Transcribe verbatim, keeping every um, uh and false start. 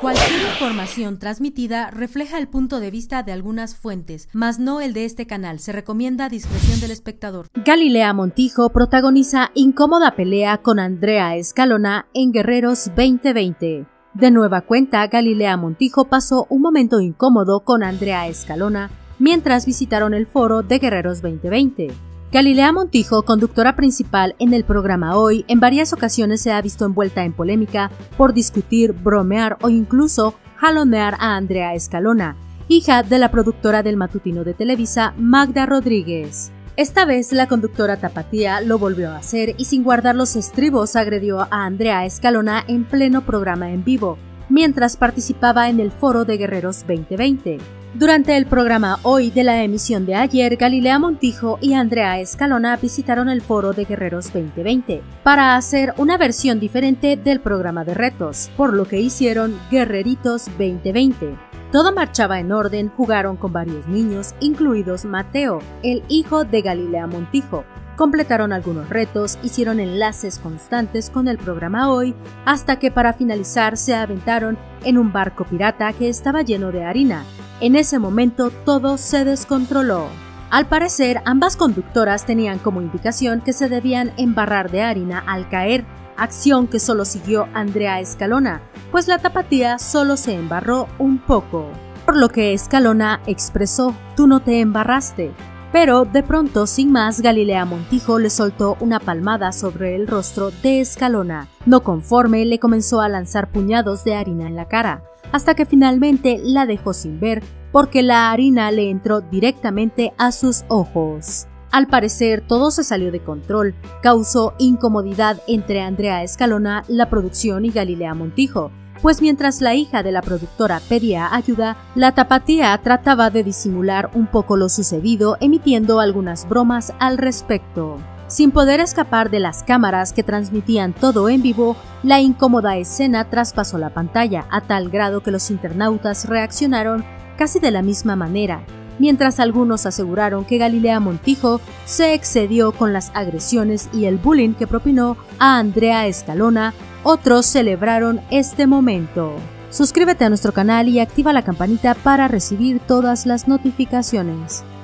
Cualquier información transmitida refleja el punto de vista de algunas fuentes, mas no el de este canal. Se recomienda discreción del espectador. Galilea Montijo protagoniza incómoda pelea con Andrea Escalona en Guerreros veinte veinte. De nueva cuenta, Galilea Montijo pasó un momento incómodo con Andrea Escalona mientras visitaron el foro de Guerreros veinte veinte. Galilea Montijo, conductora principal en el programa Hoy, en varias ocasiones se ha visto envuelta en polémica por discutir, bromear o incluso jalonear a Andrea Escalona, hija de la productora del matutino de Televisa, Magda Rodríguez. Esta vez la conductora tapatía lo volvió a hacer y sin guardar los estribos agredió a Andrea Escalona en pleno programa en vivo, mientras participaba en el foro de Guerreros veinte veinte. Durante el programa Hoy de la emisión de ayer, Galilea Montijo y Andrea Escalona visitaron el foro de Guerreros veinte veinte para hacer una versión diferente del programa de retos, por lo que hicieron Guerreritos veinte veinte. Todo marchaba en orden, jugaron con varios niños, incluidos Mateo, el hijo de Galilea Montijo. Completaron algunos retos, hicieron enlaces constantes con el programa Hoy, hasta que para finalizar se aventaron en un barco pirata que estaba lleno de harina. En ese momento todo se descontroló. Al parecer, ambas conductoras tenían como indicación que se debían embarrar de harina al caer, acción que solo siguió Andrea Escalona, pues la tapatía solo se embarró un poco. Por lo que Escalona expresó: "Tú no te embarraste". Pero de pronto, sin más, Galilea Montijo le soltó una palmada sobre el rostro de Escalona. No conforme, le comenzó a lanzar puñados de harina en la cara, hasta que finalmente la dejó sin ver porque la harina le entró directamente a sus ojos. Al parecer, todo se salió de control, causó incomodidad entre Andrea Escalona, la producción y Galilea Montijo, pues mientras la hija de la productora pedía ayuda, la tapatía trataba de disimular un poco lo sucedido, emitiendo algunas bromas al respecto. Sin poder escapar de las cámaras que transmitían todo en vivo, la incómoda escena traspasó la pantalla a tal grado que los internautas reaccionaron casi de la misma manera, mientras algunos aseguraron que Galilea Montijo se excedió con las agresiones y el bullying que propinó a Andrea Escalona. Otros celebraron este momento. Suscríbete a nuestro canal y activa la campanita para recibir todas las notificaciones.